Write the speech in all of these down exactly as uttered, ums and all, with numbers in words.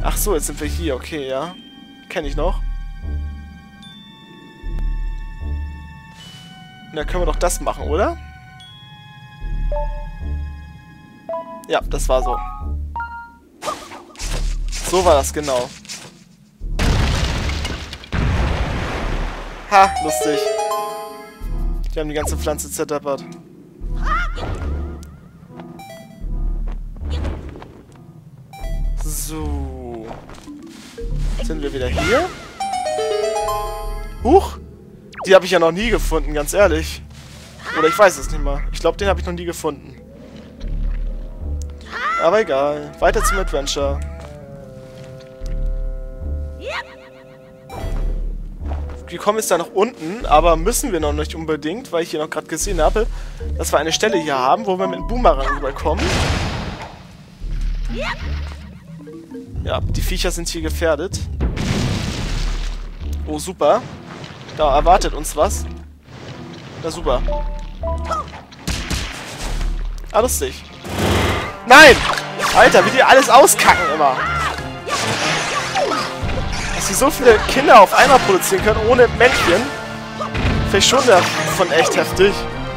Ach so, jetzt sind wir hier. Okay, ja. Kenne ich noch. Na, können wir doch das machen, oder? Ja, das war so. So war das genau. Ha, lustig. Die haben die ganze Pflanze zerdeppert. So. Sind wir wieder hier? Huch! Die habe ich ja noch nie gefunden, ganz ehrlich. Oder ich weiß es nicht mal. Ich glaube, den habe ich noch nie gefunden. Aber egal. Weiter zum Adventure. Wir kommen jetzt da nach unten, aber müssen wir noch nicht unbedingt, weil ich hier noch gerade gesehen habe, dass wir eine Stelle hier haben, wo wir mit dem Boomerang rüberkommen. Ja, die Viecher sind hier gefährdet. Oh, super. Da erwartet uns was. Na, super. Ah, lustig. Nein! Alter, wie die alles auskacken immer. Dass sie so viele Kinder auf einmal produzieren können, ohne Männchen. Finde ich schon davon echt heftig.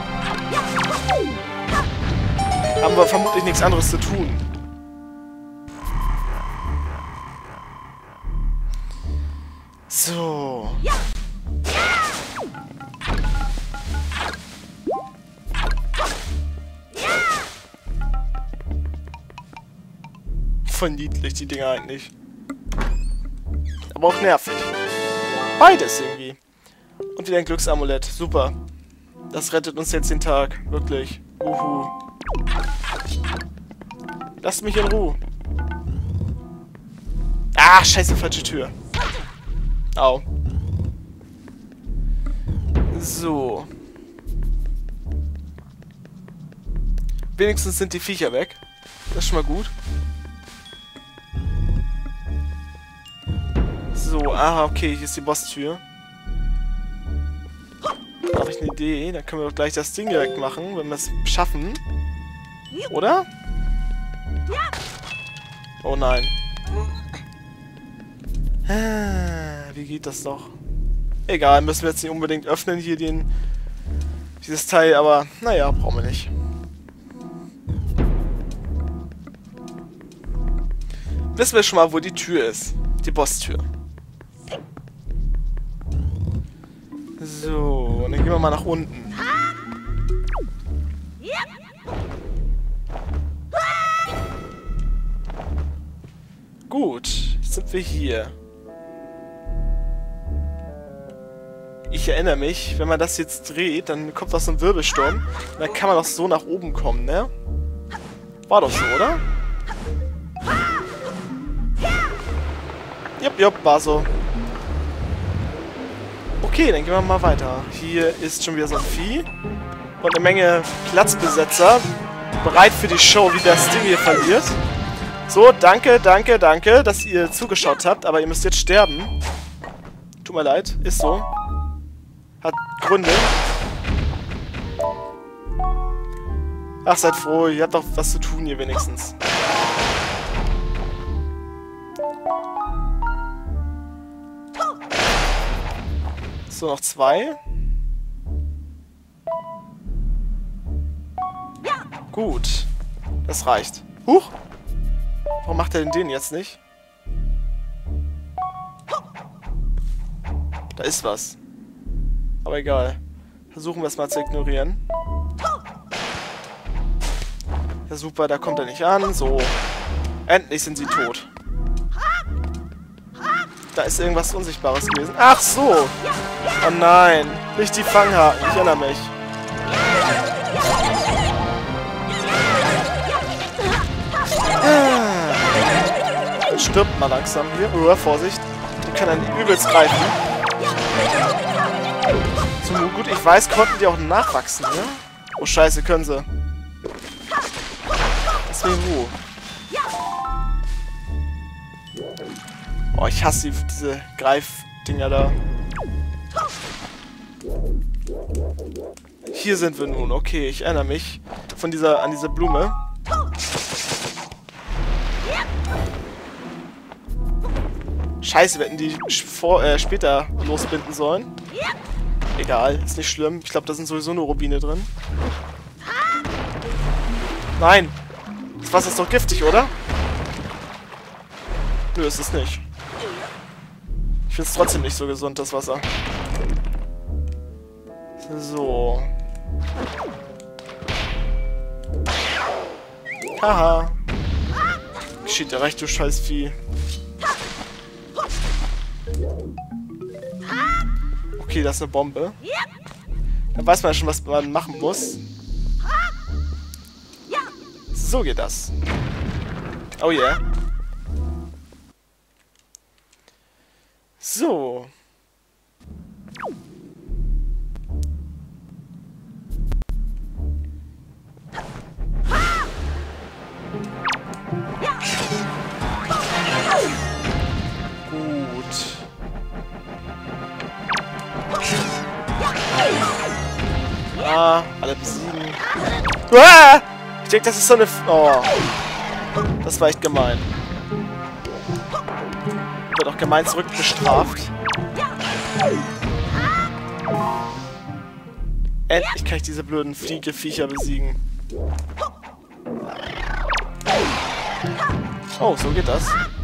Haben wir vermutlich nichts anderes zu tun. So. Voll niedlich, die Dinger eigentlich. Aber auch nervig. Beides irgendwie. Und wieder ein Glücksamulett. Super. Das rettet uns jetzt den Tag. Wirklich. Uhu. Lasst mich in Ruhe. Ah, scheiße, falsche Tür. Au. So. Wenigstens sind die Viecher weg. Das ist schon mal gut. So, aha, okay, hier ist die Bosstür. Da habe ich eine Idee. Dann können wir doch gleich das Ding direkt machen, wenn wir es schaffen. Oder? Oh nein. Wie geht das doch? Egal, müssen wir jetzt nicht unbedingt öffnen, hier den dieses Teil, aber naja, brauchen wir nicht. Wissen wir schon mal, wo die Tür ist. Die Bosstür. So, und dann gehen wir mal nach unten. Gut, jetzt sind wir hier. Ich erinnere mich, wenn man das jetzt dreht, dann kommt doch so ein Wirbelsturm. Und dann kann man doch so nach oben kommen, ne? War doch so, oder? Jupp, jupp, war so. Okay, dann gehen wir mal weiter. Hier ist schon wieder so ein Vieh. Und eine Menge Platzbesetzer. Bereit für die Show, wie das Ding hier verliert. So, danke, danke, danke, dass ihr zugeschaut habt. Aber ihr müsst jetzt sterben. Tut mir leid, ist so. Hat Gründe. Ach, seid froh, ihr habt doch was zu tun hier wenigstens. So, noch zwei. Gut. Das reicht. Huch! Warum macht er denn den jetzt nicht? Da ist was. Aber egal. Versuchen wir es mal zu ignorieren. Ja, super, da kommt er nicht an. So. Endlich sind sie tot. Da ist irgendwas Unsichtbares gewesen. Ach so! Oh nein! Nicht die Fanghaken, ich erinnere mich. Dann stirbt mal langsam hier. Oh, Vorsicht. Die kann dann übelst greifen. So gut, ich weiß, konnten die auch nachwachsen, ne? Oh scheiße, können sie. Deswegen wo? Oh, ich hasse die, diese Greifdinger da. Hier sind wir nun. Okay, ich erinnere mich von dieser, an diese Blume. Scheiße, wir hätten die vor, äh, später losbinden sollen. Egal, ist nicht schlimm. Ich glaube, da sind sowieso nur Rubine drin. Nein! Das Wasser ist doch giftig, oder? Nö, ist es nicht. Ich finde es trotzdem nicht so gesund, das Wasser. So. Haha. Geschieht dir recht, du scheiß Vieh. Okay, das ist eine Bombe. Dann weiß man ja schon, was man machen muss. So geht das. Oh yeah. So. Gut. Ah, alle besiegen. Ah! Ich denke, das ist so eine... F oh. Das war echt gemein. Wird auch gemein zurückbestraft. Endlich kann ich diese blöden Fliegeviecher besiegen. Oh, so geht das.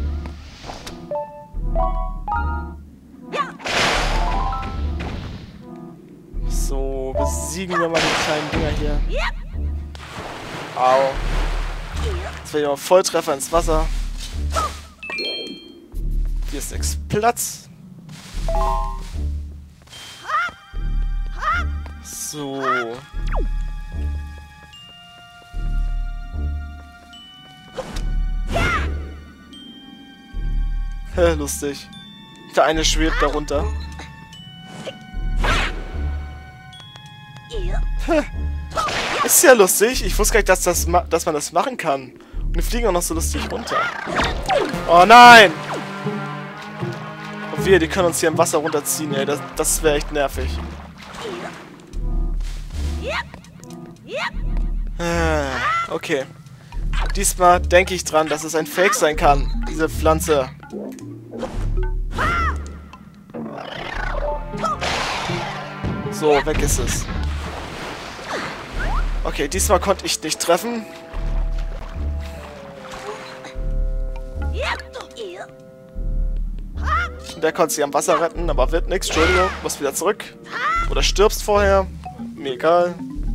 So, besiegen wir mal die kleinen Dinger hier. Au. Jetzt werde ich mal Volltreffer ins Wasser. Hier ist X Platz. So. Lustig. Der eine schwebt darunter. Ist ja lustig. Ich wusste gar nicht, dass, das dass man das machen kann. Und die fliegen auch noch so lustig runter. Oh nein! Und wir, die können uns hier im Wasser runterziehen, ey. Das, das wäre echt nervig. Okay. Diesmal denke ich dran, dass es ein Fake sein kann, diese Pflanze. So, weg ist es. Okay, diesmal konnte ich nicht treffen. Der konnte sich am Wasser retten, aber wird nichts. Entschuldigung, muss wieder zurück. Oder stirbst vorher. Mir egal.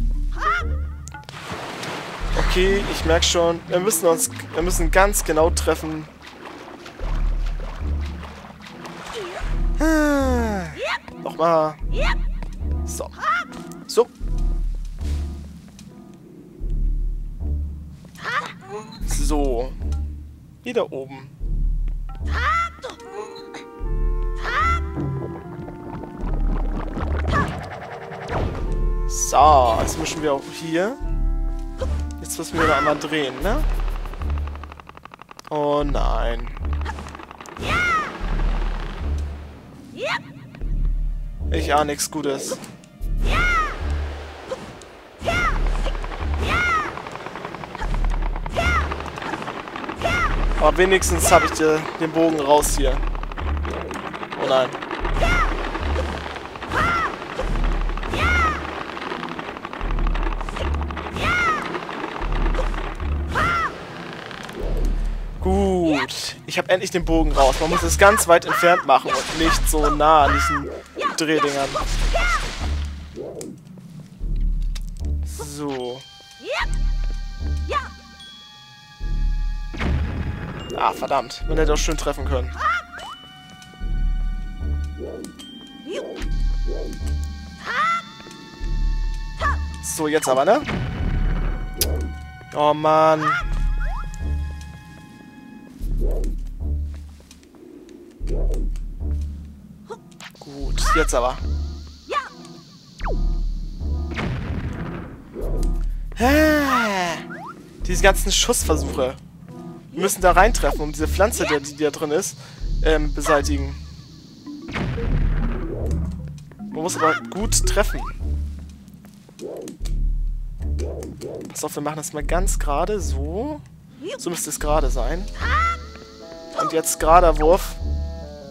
Okay, ich merke schon, wir müssen uns, wir müssen ganz genau treffen. Nochmal. So. So. So. Wieder oben. So, jetzt müssen wir auch hier. Jetzt müssen wir da einmal drehen, ne? Oh nein. Ich ahne nichts Gutes. Aber wenigstens habe ich dir den Bogen raus hier. Oh nein. Gut. Ich habe endlich den Bogen raus. Man muss es ganz weit entfernt machen und nicht so nah an diesen Drehdingern. So. Ah, verdammt. Man hätte auch schön treffen können. So, jetzt aber, ne? Oh, Mann. Gut, jetzt aber. Ah, diese ganzen Schussversuche. Wir müssen da reintreffen, um diese Pflanze, die, die da drin ist, ähm, beseitigen. Man muss aber gut treffen. Pass auf, wir machen das mal ganz gerade. So. So müsste es gerade sein. Und jetzt gerader Wurf.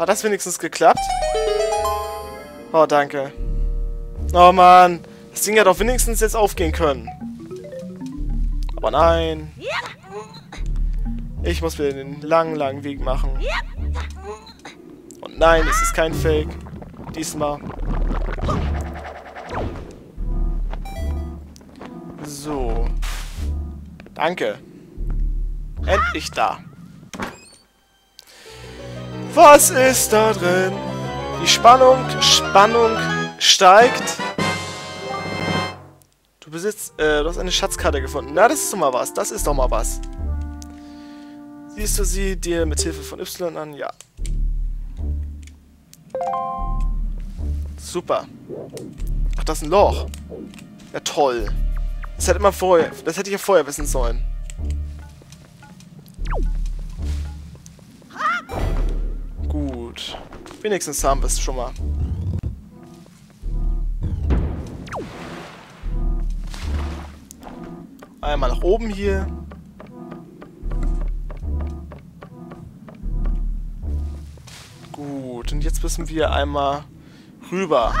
Hat das wenigstens geklappt? Oh, danke. Oh, Mann. Das Ding hat doch wenigstens jetzt aufgehen können. Aber nein. Ich muss wieder den langen, langen Weg machen. Und nein, es ist kein Fake. Diesmal. So. Danke. Endlich da. Was ist da drin? Die Spannung, Spannung steigt. Du besitzt, äh, du hast eine Schatzkarte gefunden. Na, das ist doch mal was. Das ist doch mal was. Siehst du sie dir mit Hilfe von Y an? Ja. Super. Ach, das ist ein Loch. Ja, toll. Das hätte man vorher, das hätte ich ja vorher wissen sollen. Gut. Wenigstens haben wir es schon mal. Einmal nach oben hier. Gut, und jetzt müssen wir einmal rüber.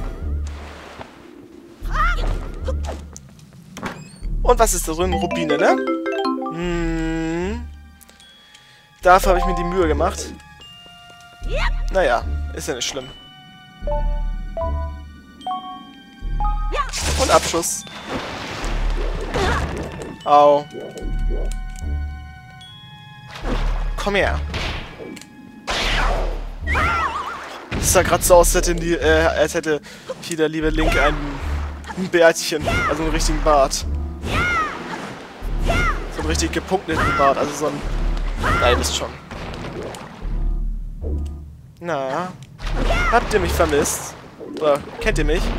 Und was ist da drin? Rubine, ne? Hm. Dafür habe ich mir die Mühe gemacht. Naja, ist ja nicht schlimm. Und Abschuss. Au. Komm her. Das sah gerade so aus, als hätte, die, äh, als hätte hier der liebe Link ein, ein Bärtchen, also einen richtigen Bart. So einen richtig gepunkteten Bart, also so ein... Nein, ist schon. Na, habt ihr mich vermisst? Oder kennt ihr mich?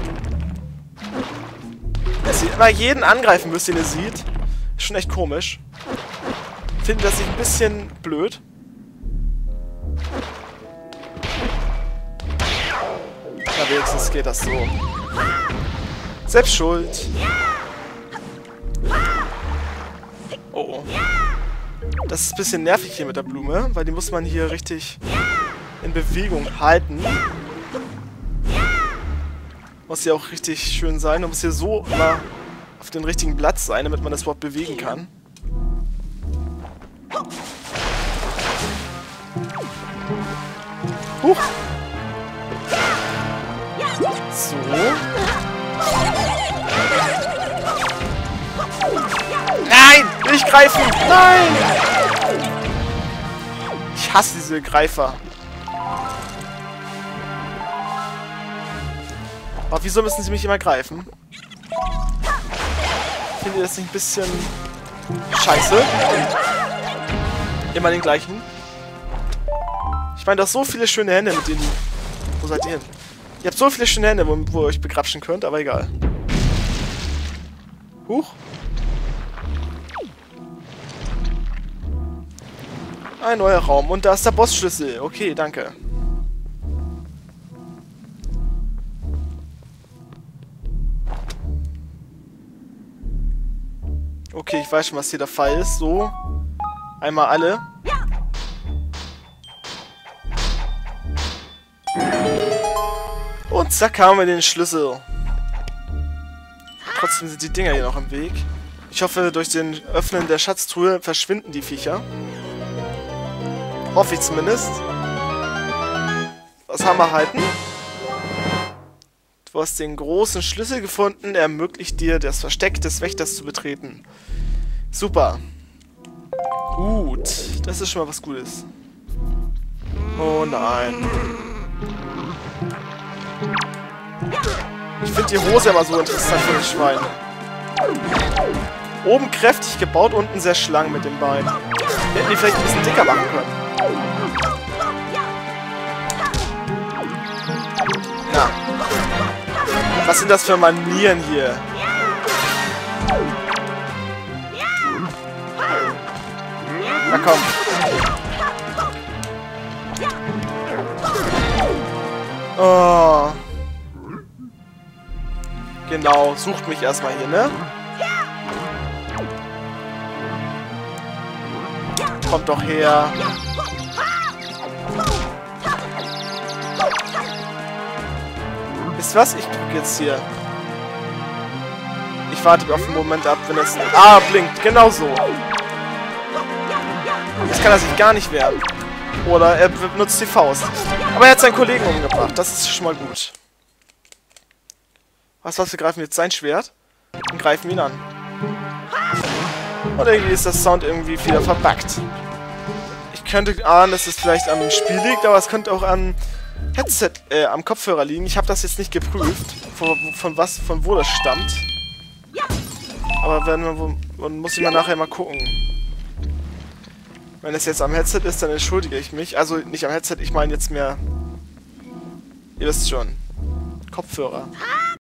Dass ihr immer jeden angreifen müsst, den ihr seht. Ist schon echt komisch. Finde das ein bisschen blöd. Na, wenigstens geht das so. Selbst schuld. Oh, oh. Das ist ein bisschen nervig hier mit der Blume, weil die muss man hier richtig in Bewegung halten. Muss ja auch richtig schön sein. Man muss hier so immer auf den richtigen Platz sein, damit man das überhaupt bewegen kann. Huch! So. Nein! Nicht greifen! Nein! Ich hasse diese Greifer. Aber wieso müssen sie mich immer greifen? Findet ihr das nicht ein bisschen scheiße? Immer den gleichen. Ich meine, du hast so viele schöne Hände, mit denen... Wo seid ihr hin? Ihr habt so viele schöne Hände, wo, wo ihr euch begrapschen könnt, aber egal. Huch. Ein neuer Raum. Und da ist der Bossschlüssel. Okay, danke. Okay, ich weiß schon, was hier der Fall ist. So. Einmal alle. Und zack, haben wir den Schlüssel. Trotzdem sind die Dinger hier noch im Weg. Ich hoffe, durch den Öffnen der Schatztruhe verschwinden die Viecher. Hoffe ich zumindest. Was haben wir erhalten? Du hast den großen Schlüssel gefunden, der ermöglicht dir, das Versteck des Wächters zu betreten. Super. Gut. Das ist schon mal was Gutes. Oh nein. Ich finde die Hose immer so interessant für das Schwein. Oben kräftig gebaut, unten sehr schlank mit dem Bein. Wir hätten die vielleicht ein bisschen dicker machen können. Na. Was sind das für Manieren hier? Na komm. Oh. Genau, sucht mich erstmal hier, ne? Kommt doch her. Weißt du was? Ich drücke jetzt hier. Ich warte auf den Moment ab, wenn es... Ah, blinkt. Genau so. Jetzt kann er sich gar nicht wehren. Oder er benutzt die Faust. Aber er hat seinen Kollegen umgebracht. Das ist schon mal gut. Was, was? Wir greifen jetzt sein Schwert und greifen ihn an. Und irgendwie ist das Sound irgendwie wieder verbuggt. Ich könnte ahnen, dass es vielleicht am Spiel liegt, aber es könnte auch am Headset, äh, am Kopfhörer liegen. Ich habe das jetzt nicht geprüft, von, von was, von wo das stammt. Aber wenn man, man muss ich mal nachher mal gucken. Wenn es jetzt am Headset ist, dann entschuldige ich mich. Also nicht am Headset, ich meine jetzt mehr... Ihr wisst schon. Kopfhörer.